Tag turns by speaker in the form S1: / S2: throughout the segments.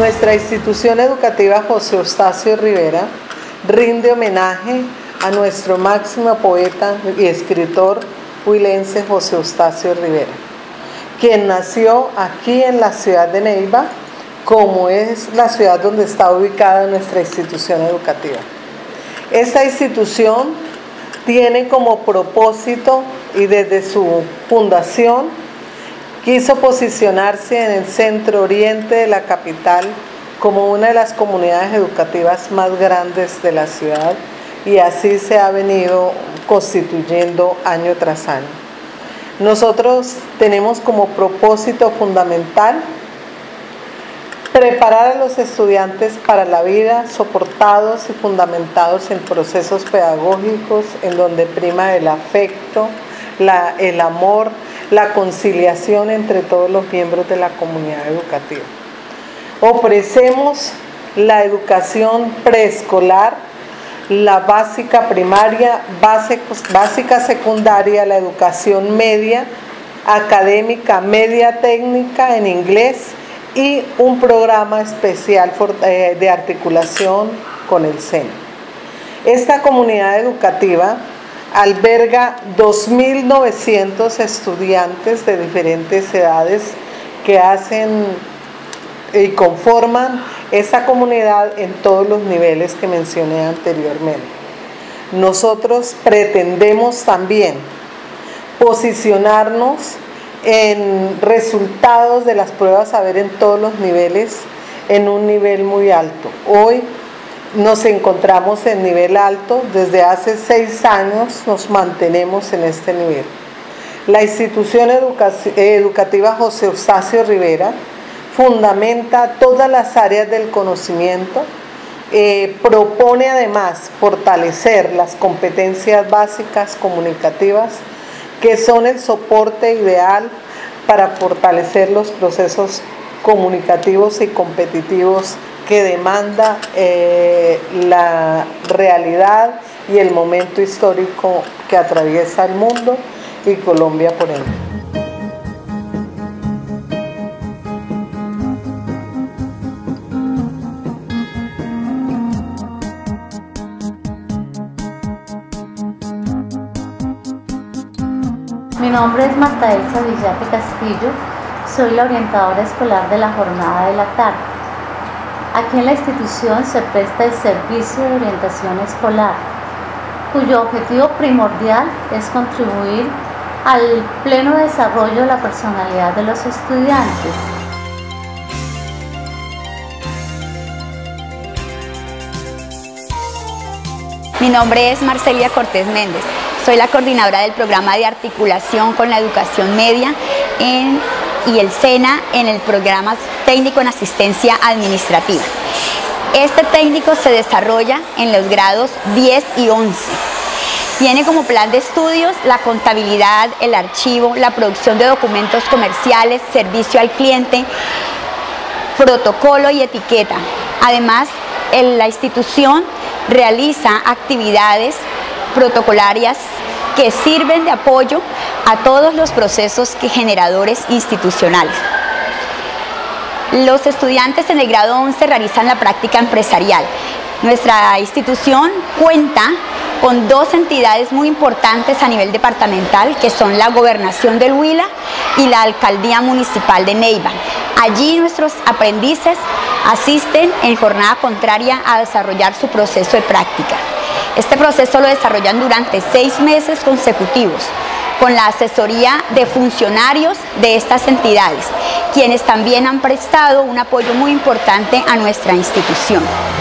S1: Nuestra institución educativa José Eustacio Rivera rinde homenaje a nuestro máximo poeta y escritor huilense José Eustacio Rivera, quien nació aquí en la ciudad de Neiva, como es la ciudad donde está ubicada nuestra institución educativa. Esta institución tiene como propósito, y desde su fundación, quiso posicionarse en el centro oriente de la capital como una de las comunidades educativas más grandes de la ciudad, y así se ha venido constituyendo año tras año. Nosotros tenemos como propósito fundamental preparar a los estudiantes para la vida, soportados y fundamentados en procesos pedagógicos en donde prima el afecto, el amor, la conciliación entre todos los miembros de la comunidad educativa. Ofrecemos la educación preescolar, la básica primaria, básica secundaria, la educación media, académica, media técnica en inglés y un programa especial de articulación con el SENA. Esta comunidad educativa alberga 2.900 estudiantes de diferentes edades que hacen y conforman esa comunidad en todos los niveles que mencioné anteriormente. Nosotros pretendemos también posicionarnos en resultados de las pruebas saber en todos los niveles en un nivel muy alto. Hoy nos encontramos en nivel alto, desde hace 6 años nos mantenemos en este nivel. La institución educativa José Eustacio Rivera fundamenta todas las áreas del conocimiento, propone además fortalecer las competencias básicas comunicativas que son el soporte ideal para fortalecer los procesos comunicativos y competitivos que demanda la realidad y el momento histórico que atraviesa el mundo y Colombia por ende.
S2: Mi nombre es Marta Elsa Villate Castillo, soy la orientadora escolar de la jornada de la tarde. Aquí en la institución se presta el servicio de orientación escolar, cuyo objetivo primordial es contribuir al pleno desarrollo de la personalidad de los estudiantes.
S3: Mi nombre es Marcelia Cortés Méndez, soy la coordinadora del programa de articulación con la educación media y el SENA en el programa técnico en asistencia administrativa. Este técnico se desarrolla en los grados 10 y 11. Tiene como plan de estudios la contabilidad, el archivo, la producción de documentos comerciales, servicio al cliente, protocolo y etiqueta. Además, la institución realiza actividades protocolarias que sirven de apoyo a todos los procesos generadores institucionales. Los estudiantes en el grado 11 realizan la práctica empresarial. Nuestra institución cuenta con 2 entidades muy importantes a nivel departamental, que son la Gobernación del Huila y la Alcaldía Municipal de Neiva. Allí nuestros aprendices asisten en jornada contraria a desarrollar su proceso de práctica. Este proceso lo desarrollan durante 6 meses consecutivos, con la asesoría de funcionarios de estas entidades, quienes también han prestado un apoyo muy importante a nuestra institución.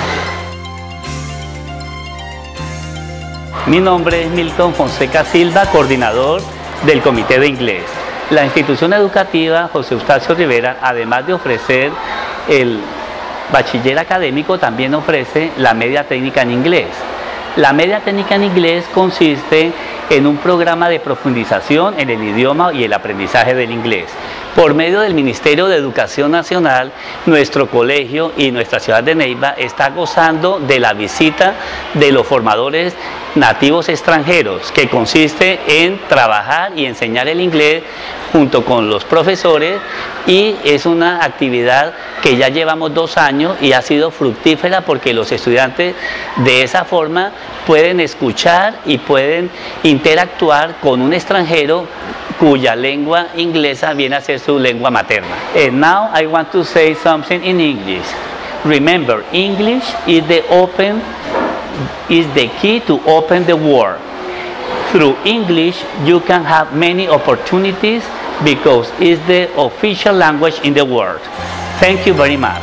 S4: Mi nombre es Milton Fonseca Silva, coordinador del Comité de Inglés. La institución educativa José Eustacio Rivera, además de ofrecer el bachiller académico, también ofrece la media técnica en inglés. La media técnica en inglés consiste en un programa de profundización en el idioma y el aprendizaje del inglés. Por medio del Ministerio de Educación Nacional, nuestro colegio y nuestra ciudad de Neiva está gozando de la visita de los formadores nativos extranjeros, que consiste en trabajar y enseñar el inglés junto con los profesores, y es una actividad que ya llevamos 2 años y ha sido fructífera porque los estudiantes de esa forma pueden escuchar y pueden interactuar con un extranjero cuya lengua inglesa viene a ser su lengua materna. And now I want to say something in English. Remember, English is the key to open the world. Through English, you can have many opportunities because it's the official language in the world. Thank you very much.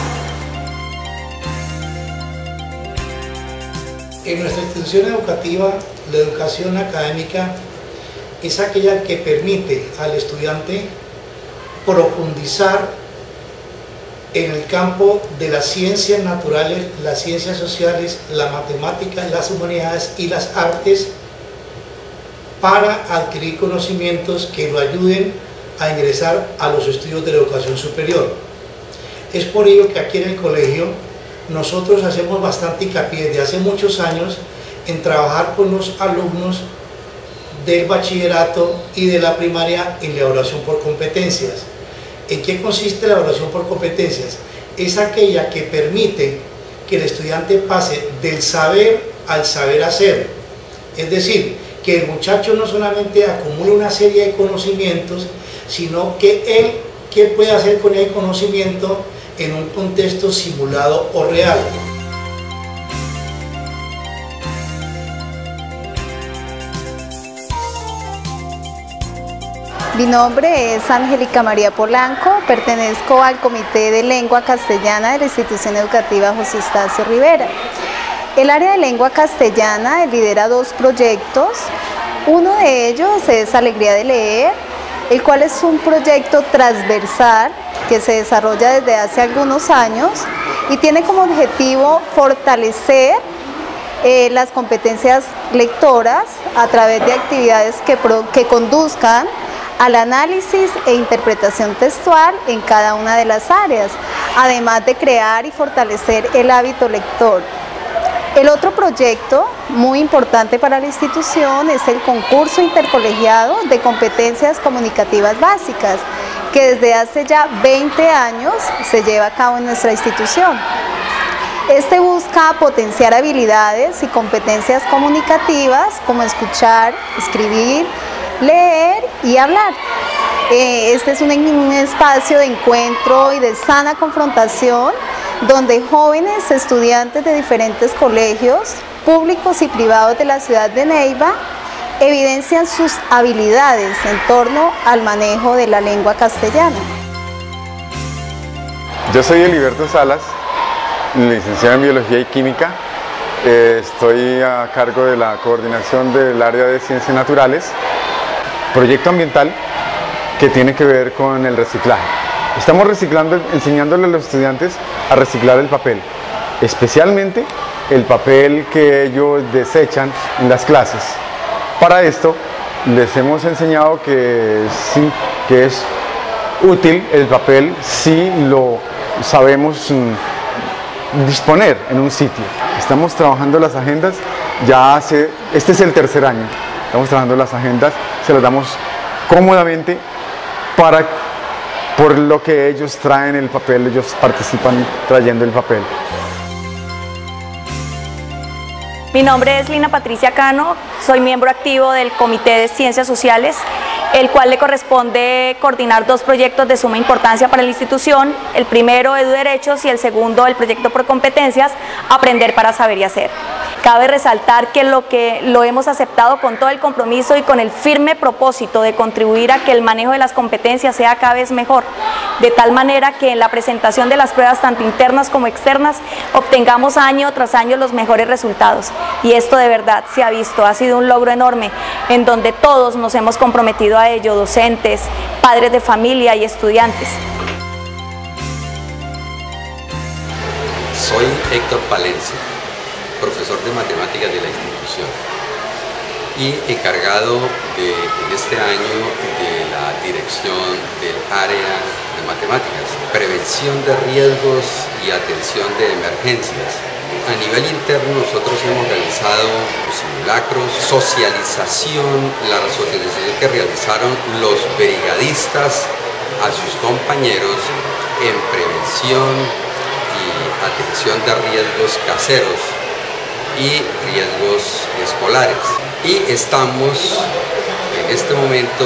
S5: En nuestra institución educativa, la educación académica es aquella que permite al estudiante profundizar en el campo de las ciencias naturales, las ciencias sociales, la matemática, las humanidades y las artes, para adquirir conocimientos que lo ayuden a ingresar a los estudios de la educación superior. Es por ello que aquí en el colegio nosotros hacemos bastante hincapié desde hace muchos años en trabajar con los alumnos del bachillerato y de la primaria en la evaluación por competencias. ¿En qué consiste la evaluación por competencias? Es aquella que permite que el estudiante pase del saber al saber hacer. Es decir, que el muchacho no solamente acumule una serie de conocimientos, sino que él, ¿qué puede hacer con el conocimiento en un contexto simulado o real?
S6: Mi nombre es Angélica María Polanco, pertenezco al Comité de Lengua Castellana de la Institución Educativa José Eustacio Rivera. El área de lengua castellana lidera 2 proyectos. Uno de ellos es Alegría de Leer, el cual es un proyecto transversal que se desarrolla desde hace algunos años y tiene como objetivo fortalecer las competencias lectoras a través de actividades que conduzcan al análisis e interpretación textual en cada una de las áreas, además de crear y fortalecer el hábito lector. El otro proyecto muy importante para la institución es el concurso intercolegiado de competencias comunicativas básicas, que desde hace ya 20 años se lleva a cabo en nuestra institución. Este busca potenciar habilidades y competencias comunicativas como escuchar, escribir, leer y hablar. Este es un espacio de encuentro y de sana confrontación donde jóvenes estudiantes de diferentes colegios públicos y privados de la ciudad de Neiva evidencian sus habilidades en torno al manejo de la lengua castellana.
S7: Yo soy Eliberto Salas, licenciado en Biología y Química. Estoy a cargo de la coordinación del área de Ciencias Naturales, proyecto ambiental que tiene que ver con el reciclaje. Estamos reciclando, enseñándole a los estudiantes a reciclar el papel, especialmente el papel que ellos desechan en las clases. Para esto les hemos enseñado que es útil el papel si lo sabemos disponer en un sitio. Estamos trabajando las agendas ya este es el 3er año. Estamos trabajando las agendas, se las damos cómodamente por lo que ellos traen el papel, ellos participan trayendo el papel.
S8: Mi nombre es Lina Patricia Cano, soy miembro activo del Comité de Ciencias Sociales, el cual le corresponde coordinar 2 proyectos de suma importancia para la institución. El primero, EduDerechos, y el segundo, el proyecto por competencias, Aprender para Saber y Hacer. Cabe resaltar que lo hemos aceptado con todo el compromiso y con el firme propósito de contribuir a que el manejo de las competencias sea cada vez mejor, de tal manera que en la presentación de las pruebas tanto internas como externas obtengamos año tras año los mejores resultados. Y esto de verdad se ha visto, ha sido un logro enorme en donde todos nos hemos comprometido a ello, docentes, padres de familia y estudiantes.
S9: Soy Héctor Palencia, profesor de matemáticas de la institución. y encargado en este año de la dirección del área de matemáticas, prevención de riesgos y atención de emergencias. A nivel interno nosotros hemos realizado simulacros, la socialización que realizaron los brigadistas a sus compañeros en prevención y atención de riesgos caseros y riesgos escolares. Y estamos en este momento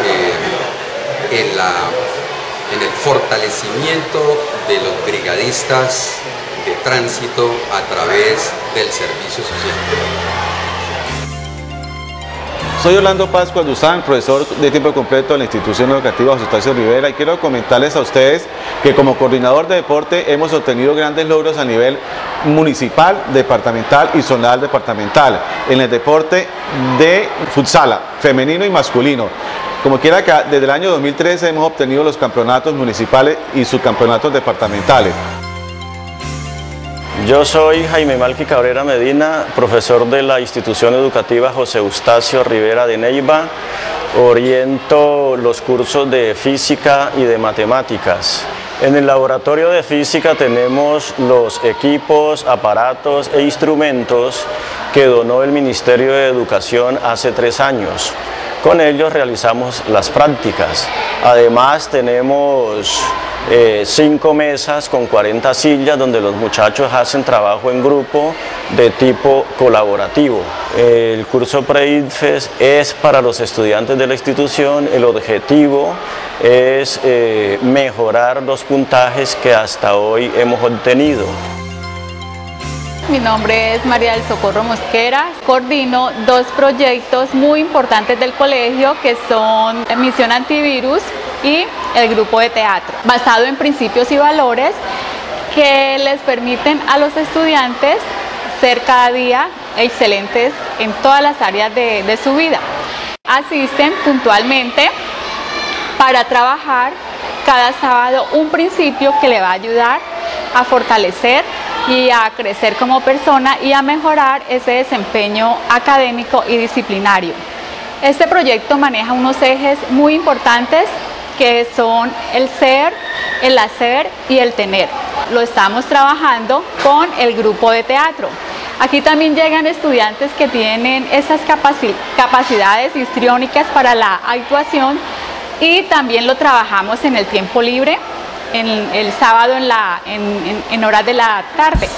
S9: en el fortalecimiento de los brigadistas de tránsito a través del servicio social.
S10: Soy Orlando Pascua Duzán, profesor de tiempo completo de la institución educativa José Eustacio Rivera, y quiero comentarles a ustedes que como coordinador de deporte hemos obtenido grandes logros a nivel municipal, departamental y zonal departamental en el deporte de futsal femenino y masculino. Como quiera que desde el año 2013 hemos obtenido los campeonatos municipales y subcampeonatos departamentales.
S11: Yo soy Jaime Malqui Cabrera Medina, profesor de la institución educativa José Eustacio Rivera de Neiva. Oriento los cursos de física y de matemáticas. En el laboratorio de física tenemos los equipos, aparatos e instrumentos que donó el Ministerio de Educación hace 3 años. Con ellos realizamos las prácticas. Además tenemos 5 mesas con 40 sillas donde los muchachos hacen trabajo en grupo de tipo colaborativo. El curso Pre-IDFES es para los estudiantes de la institución. El objetivo es mejorar los puntajes que hasta hoy hemos obtenido.
S12: Mi nombre es María del Socorro Mosquera, coordino 2 proyectos muy importantes del colegio que son Misión Antivirus y el grupo de teatro, basado en principios y valores que les permiten a los estudiantes ser cada día excelentes en todas las áreas de su vida. Asisten puntualmente para trabajar cada sábado un principio que le va a ayudar a fortalecer y a crecer como persona y a mejorar ese desempeño académico y disciplinario. Este proyecto maneja unos ejes muy importantes que son el ser, el hacer y el tener. Lo estamos trabajando con el grupo de teatro. Aquí también llegan estudiantes que tienen esas capacidades histriónicas para la actuación y también lo trabajamos en el tiempo libre, el sábado en horas de la tarde.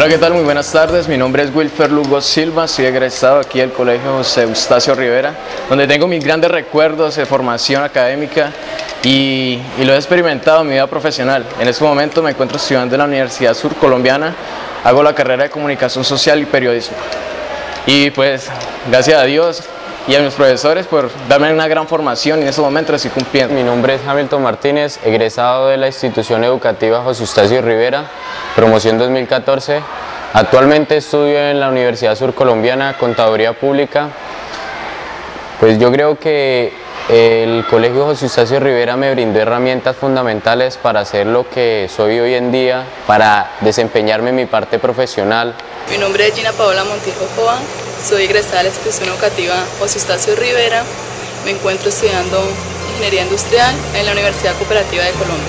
S13: Hola, ¿qué tal? Muy buenas tardes. Mi nombre es Wilfer Lugo Silva, soy egresado aquí del Colegio José Eustacio Rivera, donde tengo mis grandes recuerdos de formación académica y lo he experimentado en mi vida profesional. En este momento me encuentro estudiando en la Universidad Surcolombiana, hago la carrera de Comunicación Social y Periodismo. Y pues, gracias a Dios y a mis profesores por darme una gran formación y en este momento lo estoy cumpliendo.
S14: Mi nombre es Hamilton Martínez, egresado de la institución educativa José Eustacio Rivera, promoción 2014. Actualmente estudio en la Universidad Surcolombiana, Contaduría Pública. Pues yo creo que el Colegio José Eustacio Rivera me brindó herramientas fundamentales para ser lo que soy hoy en día, para desempeñarme en mi parte profesional.
S15: Mi nombre es Gina Paola Montijo Joa, soy egresada de la institución educativa José Eustacio Rivera, me encuentro estudiando Ingeniería Industrial en la Universidad Cooperativa de Colombia.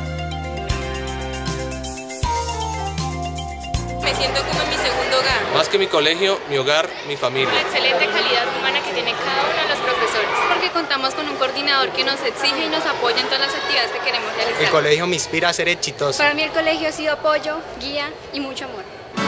S16: Me siento como en mi segundo hogar.
S17: Más que mi colegio, mi hogar, mi familia.
S16: La excelente calidad humana que tiene cada uno de los profesores. Porque contamos con un coordinador que nos exige y nos apoya en todas las actividades que queremos realizar.
S18: El colegio me inspira a ser exitoso.
S16: Para mí el colegio ha sido apoyo, guía y mucho amor.